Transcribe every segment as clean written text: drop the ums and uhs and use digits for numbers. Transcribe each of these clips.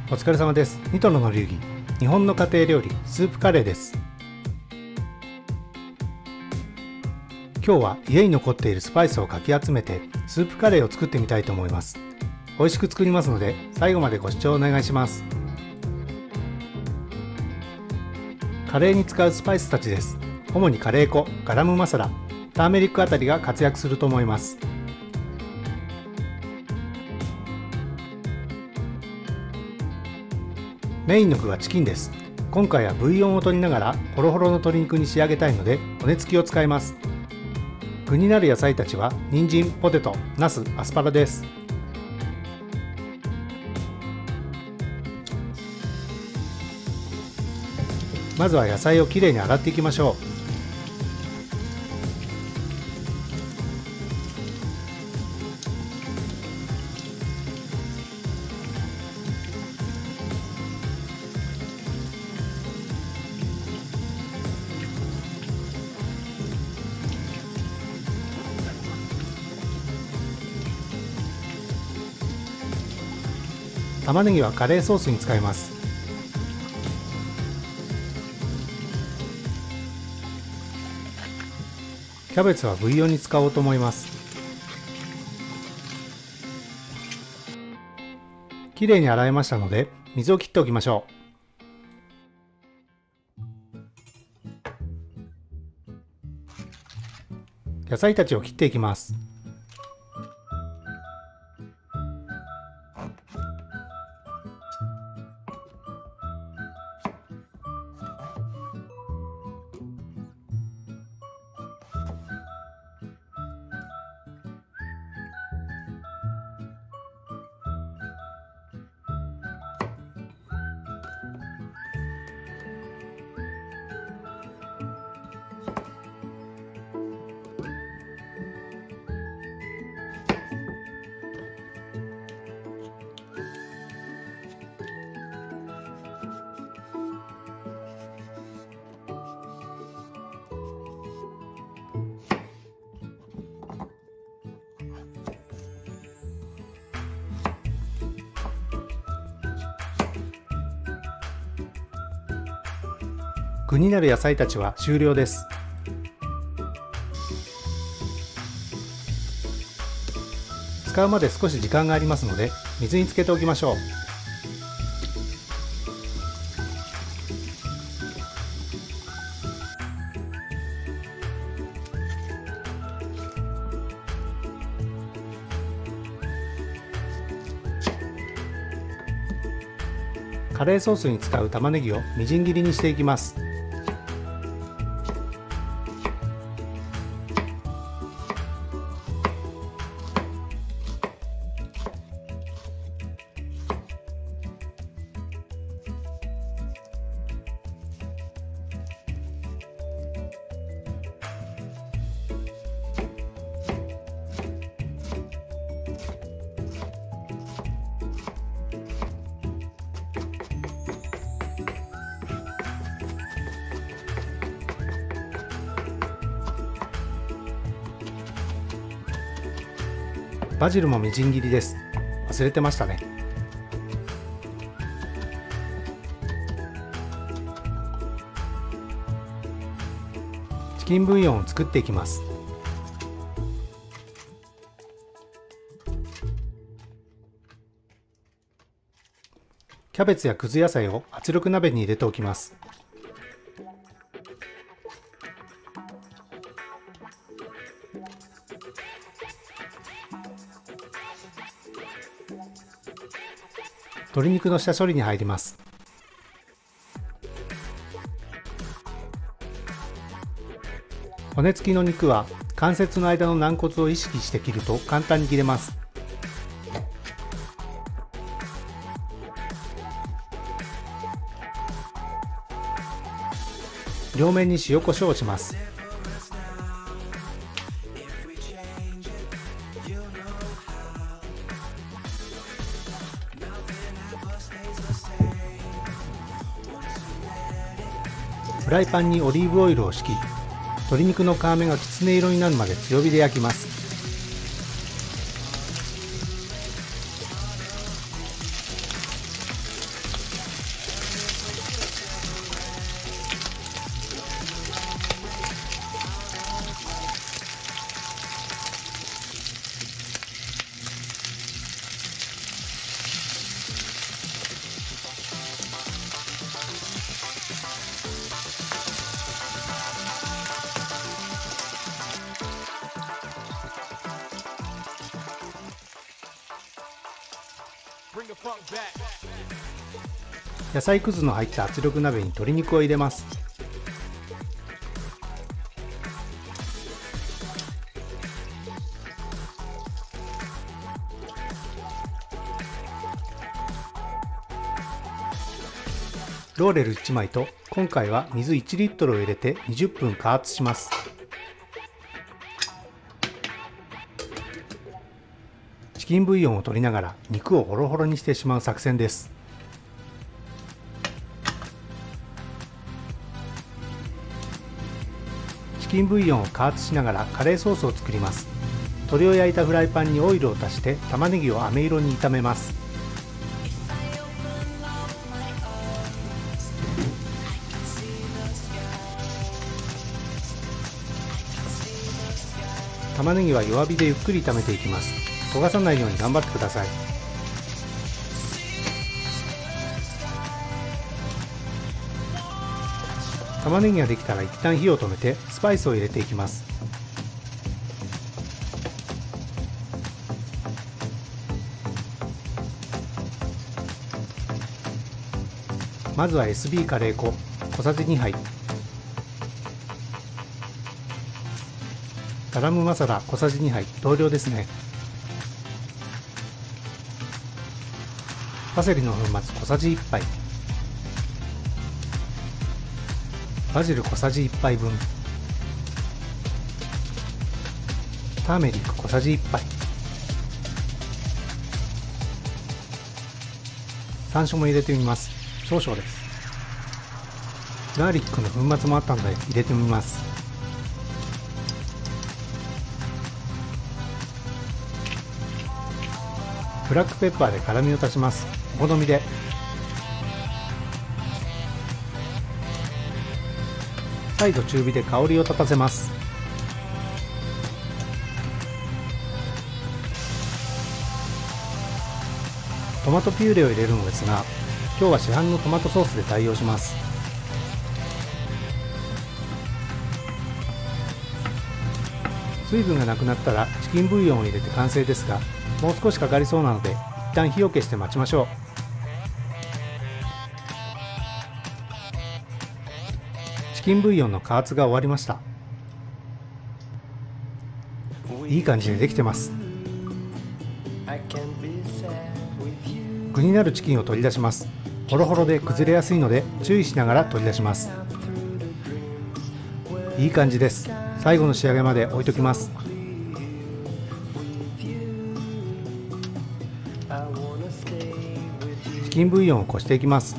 お疲れ様です。ニトロの流儀、日本の家庭料理スープカレーです。今日は家に残っているスパイスをかき集めてスープカレーを作ってみたいと思います。美味しく作りますので最後までご視聴お願いします。カレーに使うスパイスたちです。主にカレー粉、ガラムマサラ、ターメリックあたりが活躍すると思います。メインの具はチキンです。今回はブイヨンを取りながらホロホロの鶏肉に仕上げたいので骨付きを使います。具になる野菜たちは人参、ポテト、ナス、アスパラです。まずは野菜をきれいに洗っていきましょう。玉ねぎはカレーソースに使います。キャベツはブイヨンに使おうと思います。きれいに洗いましたので水を切っておきましょう。野菜たちを切っていきます。具になる野菜たちは終了です。使うまで少し時間がありますので水につけておきましょう。カレーソースに使う玉ねぎをみじん切りにしていきます。バジルもみじん切りです。忘れてましたね。チキンブイヨンを作っていきます。キャベツやくず野菜を圧力鍋に入れておきます。鶏肉の下処理に入ります。骨付きの肉は関節の間の軟骨を意識して切ると簡単に切れます。両面に塩コショウをします。フライパンにオリーブオイルを敷き、鶏肉の皮目がきつね色になるまで強火で焼きます。 野菜くずの入った圧力鍋に鶏肉を入れます。ローレル1枚と今回は水1リットルを入れて20分加圧します。チキンブイヨンを取りながら肉をホロホロにしてしまう作戦です。チキンブイヨンを加圧しながらカレーソースを作ります。鶏を焼いたフライパンにオイルを足して玉ねぎを飴色に炒めます。玉ねぎは弱火でゆっくり炒めていきます。焦がさないように頑張ってください。玉ねぎができたら一旦火を止めてスパイスを入れていきます。まずは SB カレー粉小さじ2杯、ガラムマサラ小さじ2杯同量ですね。パセリの粉末小さじ1杯、バジル小さじ1杯分、ターメリック小さじ1杯、山椒も入れてみます。少々です。ガーリックの粉末もあったので入れてみます。ブラックペッパーで辛みを足します。お好みで。再度中火で香りを立たせます。トマトピューレを入れるのですが、今日は市販のトマトソースで代用します。水分がなくなったらチキンブイヨンを入れて完成ですが、もう少しかかりそうなので一旦火を消して待ちましょう。チキンブイヨンの加圧が終わりました。いい感じでできてます。具になるチキンを取り出します。ホロホロで崩れやすいので注意しながら取り出します。いい感じです。最後の仕上げまで置いときます。チキンブイヨンをこしていきます。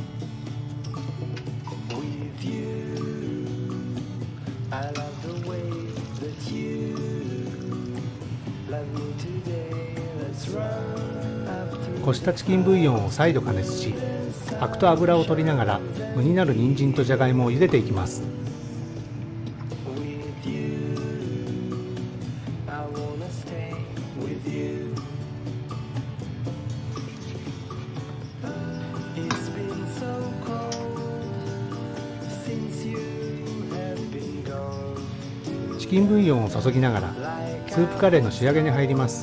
こしたチキンブイヨンを再度加熱し、アクと油を取りながら具になる人参とじゃがいもを茹でていきます。チキンブイヨンを注ぎながらスープカレーの仕上げに入ります。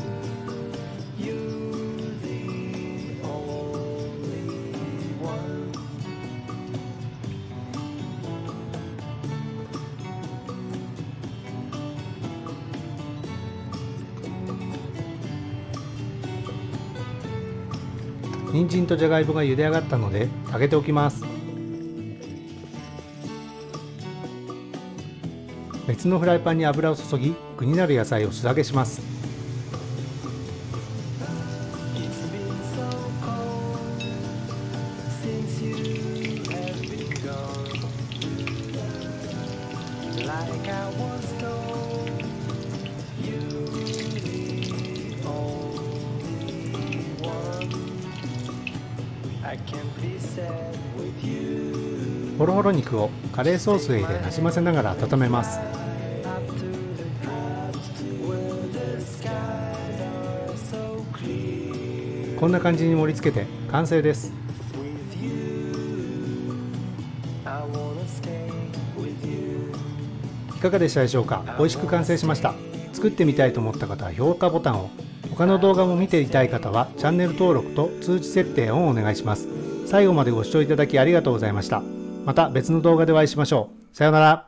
人参とじゃがいもが茹で上がったので揚げておきます。別のフライパンに油を注ぎ、具になる野菜を素揚げします。ホロホロ肉をカレーソースへ入れなじませながら温めます。こんな感じに盛り付けて完成です。いかがでしたでしょうか。美味しく完成しました。作ってみたいと思った方は評価ボタンを、他他の動画も見ていたい方はチャンネル登録と通知設定をお願いします。最後までご視聴いただきありがとうございました。また別の動画でお会いしましょう。さようなら。